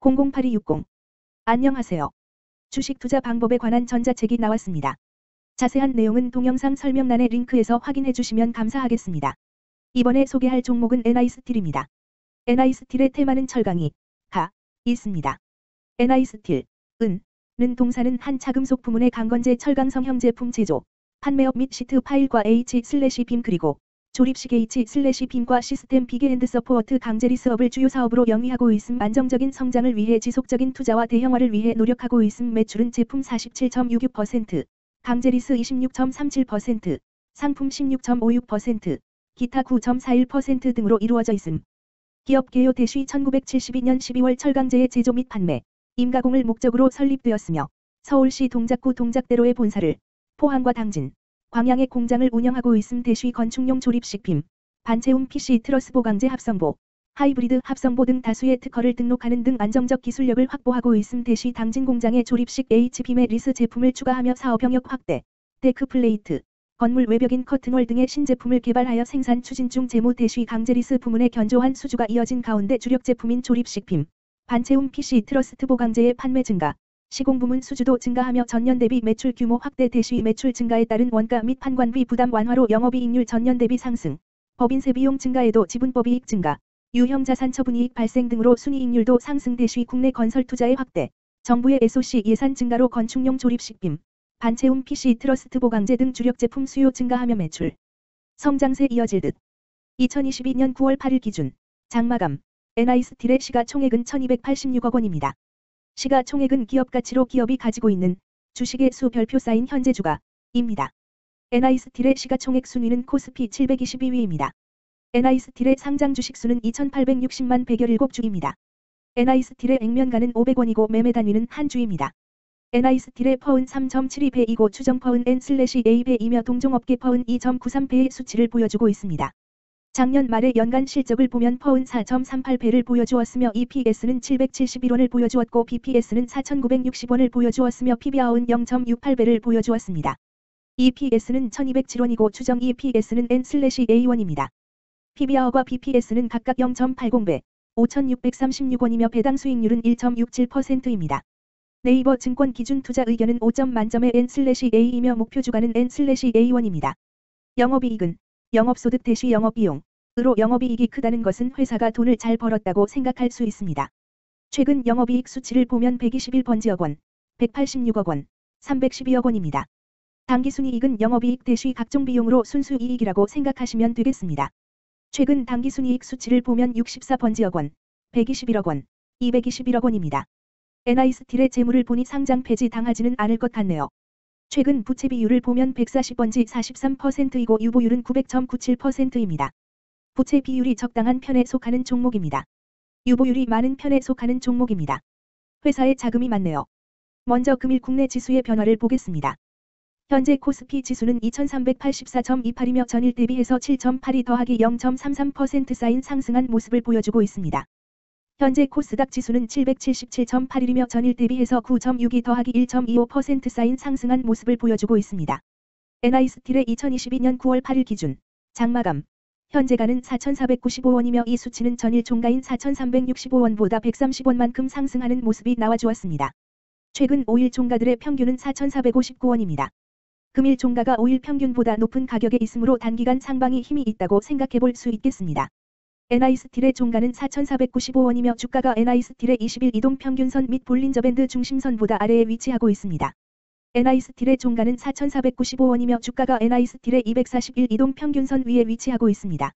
008260. 안녕하세요. 주식 투자 방법에 관한 전자책이 나왔습니다. 자세한 내용은 동영상 설명란의 링크에서 확인해 주시면 감사하겠습니다. 이번에 소개할 종목은 NI스틸입니다. NI스틸의 테마는 철강이 있습니다. NI스틸, 는 동사는 한 차금속 부문의 강건제 철강성 형제품 제조, 판매업 및 시트 파일과 H/빔 그리고 조립식 H/빔과 시스템 비계 앤드 서포트 강제리스업을 주요 사업으로 영위하고 있음. 안정적인 성장을 위해 지속적인 투자와 대형화를 위해 노력하고 있음. 매출은 제품 47.66%, 강제리스 26.37%, 상품 16.56%, 기타 9.41% 등으로 이루어져 있음. 기업 개요 대시 1972년 12월 철강제의 제조 및 판매, 임가공을 목적으로 설립되었으며 서울시 동작구 동작대로의 본사를, 포항과 당진, 광양의 공장을 운영하고 있음. 대시 건축용 조립식 빔, 반체움 PC 트러스 보강제 합성보, 하이브리드 합성보 등 다수의 특허를 등록하는 등 안정적 기술력을 확보하고 있음. 대시 당진 공장에 조립식 H빔의 리스 제품을 추가하며 사업 영역 확대, 데크 플레이트, 건물 외벽인 커튼월 등의 신제품을 개발하여 생산 추진 중. 재무 대시 강제리스 부문의 견조한 수주가 이어진 가운데 주력 제품인 조립식 빔, 반체움 PC 트러스트 보강제의 판매 증가, 시공 부문 수주도 증가하며 전년 대비 매출 규모 확대. 대시 매출 증가에 따른 원가 및 판관비 부담 완화로 영업이익률 전년 대비 상승, 법인세 비용 증가에도 지분법이익 증가, 유형 자산 처분이익 발생 등으로 순이익률도 상승. 대시 국내 건설 투자의 확대, 정부의 SOC 예산 증가로 건축용 조립식 빔, 반체움 PC 트러스트 보강제 등 주력 제품 수요 증가하며 매출 성장세 이어질 듯. 2022년 9월 8일 기준 장마감 NI스틸의 시가총액은 1286억 원입니다. 시가총액은 기업가치로 기업이 가지고 있는 주식의 수 별표 쌓인 현재 주가입니다. NI스틸의 시가총액 순위는 코스피 722위입니다. NI스틸의 상장 주식수는 2860만 117주입니다. NI스틸의 액면가는 500원이고 매매 단위는 한 주입니다. NI스틸의 퍼은 3.72배이고 추정 퍼은 N/A배이며 동종업계 퍼은 2.93배의 수치를 보여주고 있습니다. 작년 말의 연간 실적을 보면 퍼은 4.38배를 보여주었으며 EPS는 771원을 보여주었고 BPS는 4,960원을 보여주었으며 PBR은 0.68배를 보여주었습니다. EPS는 1,207원이고 추정 EPS는 N/A1입니다. PBR과 BPS는 각각 0.80배, 5,636원이며 배당 수익률은 1.67%입니다. 네이버 증권 기준 투자 의견은 5점 만점의 N/A이며 목표 주가는 N/A1입니다. 영업이익은 영업소득 대시 영업비용으로 영업이익이 크다는 것은 회사가 돈을 잘 벌었다고 생각할 수 있습니다. 최근 영업이익 수치를 보면 121번지억 원, 186억 원, 312억 원입니다. 당기순이익은 영업이익 대시 각종 비용으로 순수이익이라고 생각하시면 되겠습니다. 최근 당기순이익 수치를 보면 64번지억 원, 121억 원, 221억 원입니다. NI스틸의 재물을 보니 상장 폐지 당하지는 않을 것 같네요. 최근 부채 비율을 보면 140번지 43%이고 유보율은 900.97%입니다. 부채 비율이 적당한 편에 속하는 종목입니다. 유보율이 많은 편에 속하는 종목입니다. 회사에 자금이 많네요. 먼저 금일 국내 지수의 변화를 보겠습니다. 현재 코스피 지수는 2384.28이며 전일 대비해서 7.82 더하기 0.33% 쌓인 상승한 모습을 보여주고 있습니다. 현재 코스닥 지수는 777.81이며 전일 대비해서 9.62 더하기 1.25% 쌓인 상승한 모습을 보여주고 있습니다. NI스틸의 2022년 9월 8일 기준 장마감 현재가는 4,495원이며 이 수치는 전일 종가인 4,365원보다 130원만큼 상승하는 모습이 나와주었습니다. 최근 5일 종가들의 평균은 4,459원입니다. 금일 종가가 5일 평균보다 높은 가격에 있으므로 단기간 상방이 힘이 있다고 생각해 볼 수 있겠습니다. NI스틸의 종가는 4,495원이며 주가가 NI스틸의 20일 이동평균선 및 볼린저밴드 중심선보다 아래에 위치하고 있습니다. NI스틸의 종가는 4,495원이며 주가가 NI스틸의 241 이동평균선 위에 위치하고 있습니다.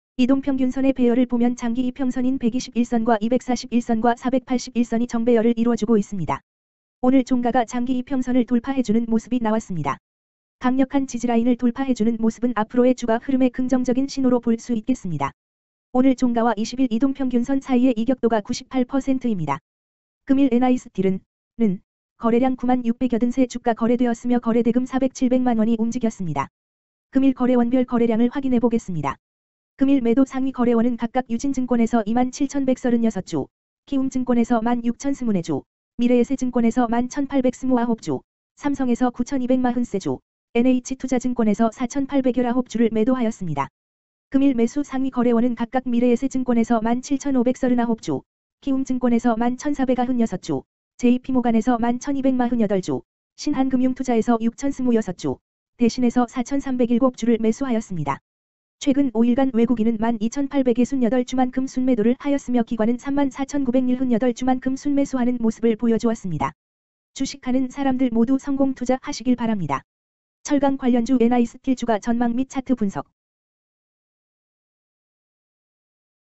이동평균선의 배열을 보면 장기 이평선인 121선과 241선과 481선이 정배열을 이루어주고 있습니다. 오늘 종가가 장기 이평선을 돌파해주는 모습이 나왔습니다. 강력한 지지라인을 돌파해주는 모습은 앞으로의 주가 흐름의 긍정적인 신호로 볼 수 있겠습니다. 오늘 종가와 20일 이동평균선 사이의 이격도가 98%입니다. 금일 NI스틸은 거래량 96,683세 주가 거래되었으며 거래대금 400-700만 원이 움직였습니다. 금일 거래원별 거래량을 확인해 보겠습니다. 금일 매도 상위 거래원은 각각 유진증권에서 27,136주, 키움증권에서 16,024주, 미래에셋증권에서 11,829주, 삼성에서 9,240주, NH투자증권에서 4,819주를 매도하였습니다. 금일 매수 상위 거래원은 각각 미래에셋증권에서 17,539주, 키움증권에서 11,496주, JP모간에서 11,248주, 신한금융투자에서 6,026주, 대신에서 4,307주를 매수하였습니다. 최근 5일간 외국인은 12,868주만큼 순매도를 하였으며 기관은 34,901주만큼 순매수하는 모습을 보여주었습니다. 주식하는 사람들 모두 성공 투자하시길 바랍니다. 철강 관련주 NI스틸주가 전망 및 차트 분석.